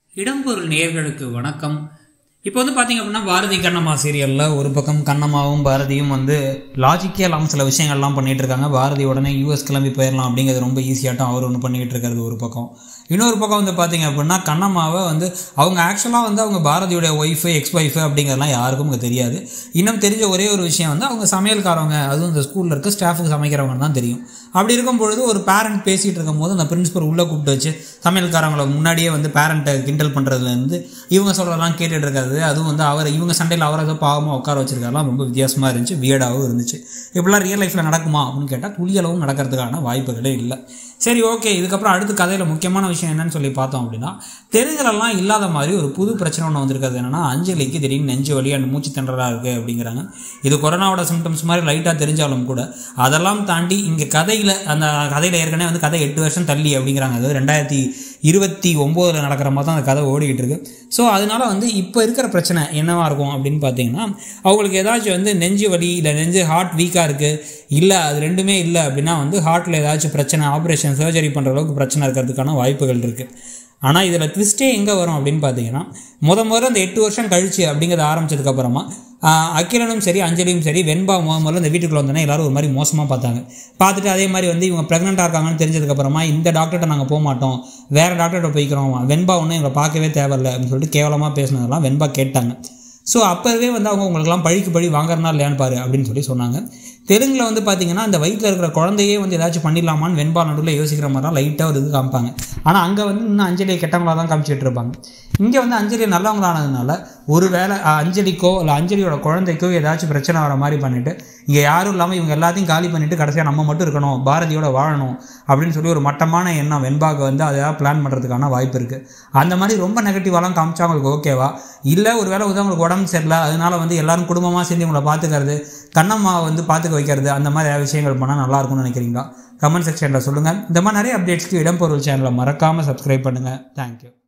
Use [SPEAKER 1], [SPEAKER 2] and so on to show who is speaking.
[SPEAKER 1] இடம்பொருள் நேயர்களுக்கு வணக்கம். இப்போ வந்து பார்த்தீங்க அப்படின்னா பாரதி கண்ணம்மா சீரியலில் ஒரு பக்கம் கண்ணம்மாவும் பாரதியும் வந்து லாஜிக்கே இல்லாமல் சில விஷயங்கள்லாம் பண்ணிகிட்டு இருக்காங்க. பாரதி உடனே யூஎஸ் கிளம்பி போயிடலாம் அப்படிங்கிறது ரொம்ப ஈஸியாட்டும் அவர் ஒன்று பண்ணிக்கிட்டு இருக்கிறது ஒரு பக்கம். இன்னொரு பக்கம் வந்து பார்த்தீங்க அப்படின்னா கண்ணம்மாவை வந்து அவங்க ஆக்சுவலாக வந்து அவங்க பாரதியோடைய ஒய்ஃபு எக்ஸ் ஒய்ஃபு அப்படிங்கிறதுலாம் யாருக்கும் இங்கே தெரியாது. இன்னும் தெரிஞ்ச ஒரே ஒரு விஷயம் வந்து அவங்க சமையல்காரவங்க, அதுவும் இந்த ஸ்கூலில் இருக்க ஸ்டாஃபுக்கு சமைக்கிறவங்க தான் தெரியும். அப்படி இருக்கும் பொழுது ஒரு பேரண்ட் பேசிகிட்டு இருக்கும்போது அந்த பிரின்சிபல் உள்ளே கூப்பிட்டு வச்சு சமையல்காரங்களை முன்னாடியே வந்து பேரண்ட்டை கிண்டல் பண்ணுறதுலேருந்து இவங்க சொல்கிறதெல்லாம் கேட்டுட்டு இருக்காது. அதுவும் வந்து அவர் இவங்க சண்டையில் அவரை ஏதோ பாவமாக உட்கார வச்சிருக்காருலாம் ரொம்ப வித்தியாசமாக இருந்துச்சு, வியர்டாகவும் இருந்துச்சு. இப்படிலாம் ரியல் லைஃப்பில் நடக்குமா அப்படின்னு கேட்டால் துளியளவும் நடக்கிறதுக்கான வாய்ப்புகளே இல்லை. சரி, ஓகே. இதுக்கப்புறம் அடுத்து கதையில் முக்கியமான விஷயம் என்னன்னு சொல்லி பார்த்தோம் அப்படின்னா தெலுங்குலலாம் இல்லாத மாதிரி ஒரு புது பிரச்சனை ஒன்று வந்திருக்கிறது. என்னென்னா அஞ்சலிக்கு திடீர்னு நெஞ்சு வலி அண்ட் மூச்சு திணறலாக இருக்குது அப்படிங்கிறாங்க. இது கொரோனாவோட சிம்டம்ஸ் மாதிரி லைட்டாக தெரிஞ்சாலும் கூட அதெல்லாம் தாண்டி இங்கே அந்த கதையில் ஏற்கனவே வந்து கதை 8 வருஷம் தள்ளி அப்படிங்கிறாங்க. அதாவது 2029 நடக்கிற மாதிரி தான் அந்த கதை ஓடிக்கிட்டு இருக்கு. ஸோ அதனால வந்து இப்போ இருக்கிற பிரச்சனை என்னவாக இருக்கும் அப்படின்னு பார்த்தீங்கன்னா அவங்களுக்கு ஏதாச்சும் வந்து நெஞ்சு வலி இல்லை நெஞ்சு ஹார்ட் வீக்காக இருக்குது, இல்லை அது ரெண்டுமே இல்லை அப்படின்னா வந்து ஹார்ட்டில் ஏதாச்சும் பிரச்சனை, ஆப்ரேஷன் சர்ஜரி பண்ணுற அளவுக்கு பிரச்சனை இருக்கிறதுக்கான வாய்ப்புகள் இருக்குது. ஆனால் இதில் ட்விஸ்ட்டே எங்கே வரும் அப்படின்னு பார்த்தீங்கன்னா முதல்ல அந்த 8 வருஷம் கழிச்சு அப்படிங்கிறத ஆரம்பித்ததுக்கப்புறமா அகிலனும் சரி அஞ்சலியும் சரி வெண்பா முதல்ல இந்த வீட்டுக்குள்ளே வந்தோன்னா எல்லோரும் ஒரு மாதிரி மோசமாக பார்த்துட்டு அதே மாதிரி வந்து இவங்க ப்ரெக்னெண்ட்டாக இருக்காங்கன்னு தெரிஞ்சதுக்கப்புறமா இந்த டாக்டர்கிட்ட நாங்கள் போக மாட்டோம், வேறு டாக்டர்கிட்ட போய்க்கிறோம், வெண்பா ஒன்றும் எங்களை பார்க்கவே தேவையில்லை அப்படின்னு சொல்லிட்டு கேவலமாக பேசினதெல்லாம் வெண்பா கேட்டாங்க. ஸோ அப்போவே வந்து உங்களுக்கெல்லாம் பழி வாங்குறதுனா இல்லையான்னு பாரு அப்படின்னு சொல்லி சொன்னாங்க. தெலுங்கில் வந்து பார்த்தீங்கன்னா அந்த வயிற்றில் இருக்கிற குழந்தையே வந்து ஏதாச்சும் பண்ணிடலாமான்னு வெண்பா நடுவில் யோசிக்கிற மாதிரி தான் லைட்டாக ஒரு இது காமிப்பாங்க. ஆனால் அங்கே வந்து இன்னும் அஞ்சலியை கெட்டவங்களாக தான் காமிச்சிட்டு இருப்பாங்க. இங்கே வந்து அஞ்சலி நல்லவங்களானதுனால ஒரு வேளை அஞ்சலிக்கோ இல்லை அஞ்சலியோட குழந்தைக்கோ ஏதாச்சும் பிரச்சனை வர மாதிரி பண்ணிவிட்டு இங்கே யாரும் இல்லாமல் இவங்க எல்லாத்தையும் காலி பண்ணிவிட்டு கடைசியாக நம்ம மட்டும் இருக்கணும், பாரதியோட வாழணும் அப்படின்னு சொல்லி ஒரு மட்டமான எண்ணம் வெண்பாவுக்கு வந்து அதையாக பிளான் பண்ணுறதுக்கான வாய்ப்பு இருக்குது. அந்த மாதிரி ரொம்ப நெகட்டிவாலாம் காமிச்சா அவங்களுக்கு ஓகேவா? இல்லை ஒரு வேளை வந்து அவங்களுக்கு உடம்பு சரியில்லை, அதனால வந்து எல்லாரும் குடும்பமாக சேர்ந்து இவங்களை பார்த்துக்கிறது, கண்ணம்மா வந்து பார்த்துக்க வைக்கிறது, அந்த மாதிரி விஷயங்கள் பண்ணால் நல்லாயிருக்கும்னு நினைக்கிறீங்களா? கமெண்ட் செக்ஷனில் சொல்லுங்கள். இந்த மாதிரி நிறைய அப்டேட்ஸ்க்கு இடம்பொருள் சேனலை மறக்காமல் சப்ஸ்கிரைப் பண்ணுங்கள். தேங்க்யூ.